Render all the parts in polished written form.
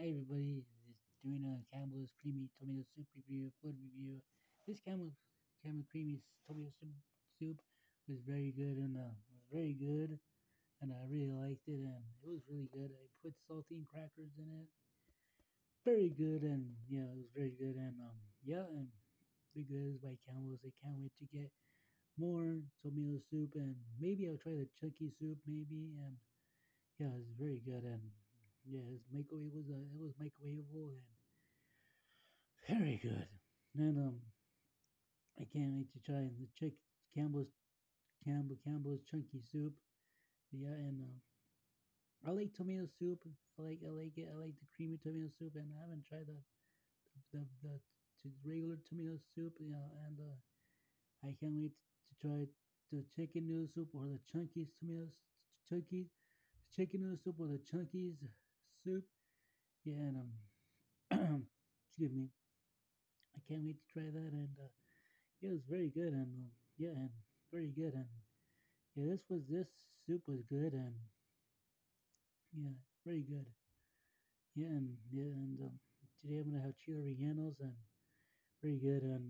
Hi everybody, just doing a Campbell's creamy tomato soup review, food review. This Campbell creamy tomato soup was very good and was very good and I really liked it and it was really good. I put saltine crackers in it, very good and yeah, it was very good and yeah and very good by Campbell's. I can't wait to get more tomato soup and maybe I'll try the chunky soup maybe and yeah, it's very good and yeah, it was microwavable and very good. And I can't wait to try the chick Campbell's chunky soup. Yeah, and I like tomato soup. I like it. I like the creamy tomato soup, and I haven't tried the regular tomato soup. Yeah, and I can't wait to try the chicken noodle soup or the chunky chunky chicken noodle soup or the chunkies soup. Yeah, and excuse me. I can't wait to try that, and yeah, it was very good, and yeah, and very good, and yeah, this soup was good, and yeah, very good. Yeah, and today I'm gonna have chili rellenos, and very good, and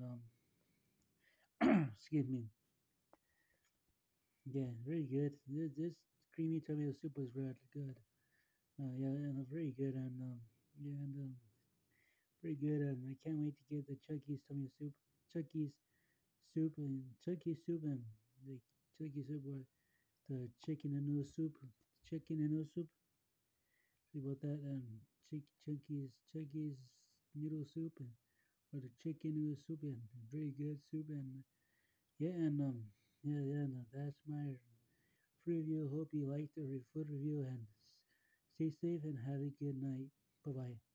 excuse me, yeah, very good. This creamy tomato soup was really good. Yeah, and very good, and yeah, and very good, and I can't wait to get the Chucky's tomato soup, Chucky's Chucky's soup, and the Chucky's soup or the chicken and noodle soup, chicken and noodle soup. Sorry about that. Chunky's noodle soup and or the chicken noodle soup and very good soup and yeah and and that's my food review. Hope you liked the food review and stay safe and have a good night. Bye bye.